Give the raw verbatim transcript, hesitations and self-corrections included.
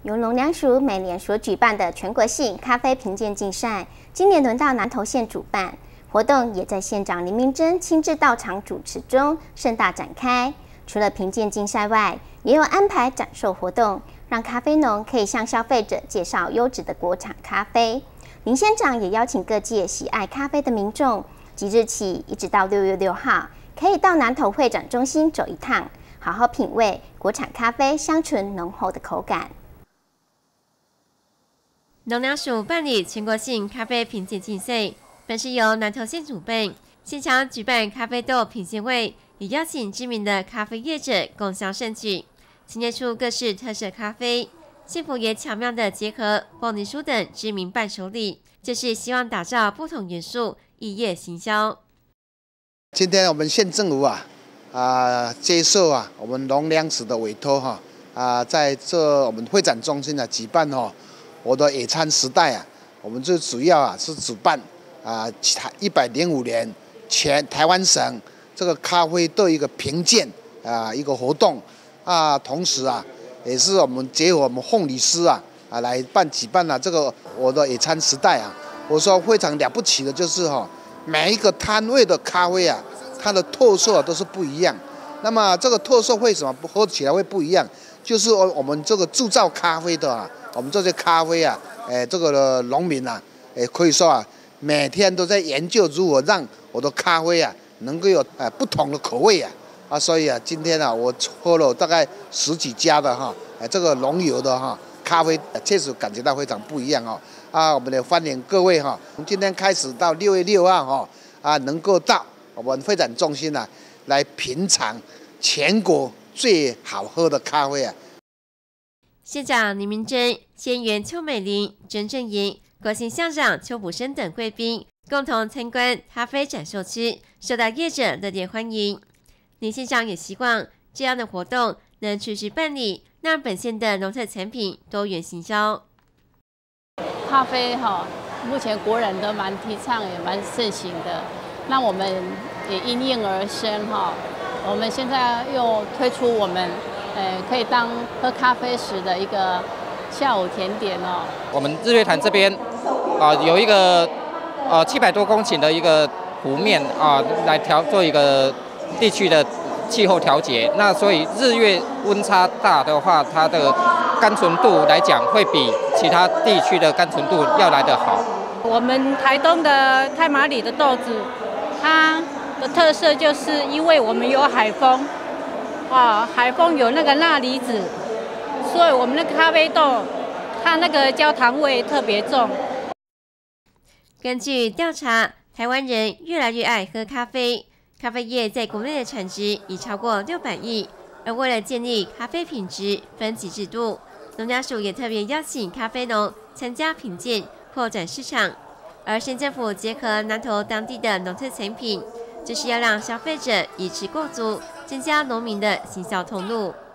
由农粮署每年所举办的全国性咖啡评鉴竞赛，今年轮到南投县主办，活动也在县长林明珍亲自到场主持中盛大展开。除了评鉴竞赛外，也有安排展售活动，让咖啡农可以向消费者介绍优质的国产咖啡。林县长也邀请各界喜爱咖啡的民众，即日起一直到六月六号，可以到南投会展中心走一趟，好好品味国产咖啡香醇浓厚的口感。 农粮署办理全国性咖啡评鉴竞赛，本是由南投县主办，现场举办咖啡豆品鉴会，也邀请知名的咖啡业者共襄盛举，陈列出各式特色咖啡。县府也巧妙地结合凤梨酥等知名伴手礼，就是希望打造不同元素，异业行销。 今天我们县政府啊啊接受啊我们农粮署的委托哈啊，在这我们会展中心啊举办哈。我的野餐时代啊，我们最主要啊是主办啊一百零五年全台湾省这个咖啡豆一个评鉴啊一个活动啊，同时啊也是我们结合我们凤梨师啊啊来办举办了、啊、这个我的野餐时代啊。我说非常了不起的就是哈、哦，每一个摊位的咖啡啊，它的特色都是不一样。那么这个特色为什么喝起来会不一样？就是我们这个铸造咖啡的啊。我们这些咖啡啊，诶，这个农民啊，诶，可以说啊，每天都在研究如何让我的咖啡啊，能够有呃不同的口味啊，啊，所以啊，今天啊，我喝了大概十几家的哈，诶，这个浓油的哈咖啡，确实感觉到非常不一样哦。啊，我们也欢迎各位哈，从今天开始到六月六号哈，啊，能够到我们会展中心啊，来品尝全国最好喝的咖啡啊。 县长林明珍、县员邱美玲、曾正莹、国姓乡长邱补生等贵宾共同参观咖啡展售区，受到业者热烈欢迎。林县长也希望这样的活动能持续办理，让本县的农特产品多元行销。 咖啡哈，目前国人都蛮提倡，也蛮盛行的。那我们也因应而生哈，我们现在又推出我们。呃，可以当喝咖啡时的一个下午甜点哦。 我们日月潭这边啊、呃、有一个呃七百多公顷的一个湖面啊、呃，来调做一个地区的气候调节。那所以日月温差大的话，它的甘醇度来讲会比其他地区的甘醇度要来得好。 我们台东的太麻里的豆子，它的特色就是因为我们有海风。啊，海风有那个钠离子，所以我们的咖啡豆它那个焦糖味特别重。 根据调查，台湾人越来越爱喝咖啡，咖啡业在国内的产值已超过六百亿。而为了建立咖啡品质分级制度，农粮署也特别邀请咖啡农参加评鉴，扩展市场。而县政府结合南投当地的农特产品，就是要让消费者以吃过足，增加农民的行销通路。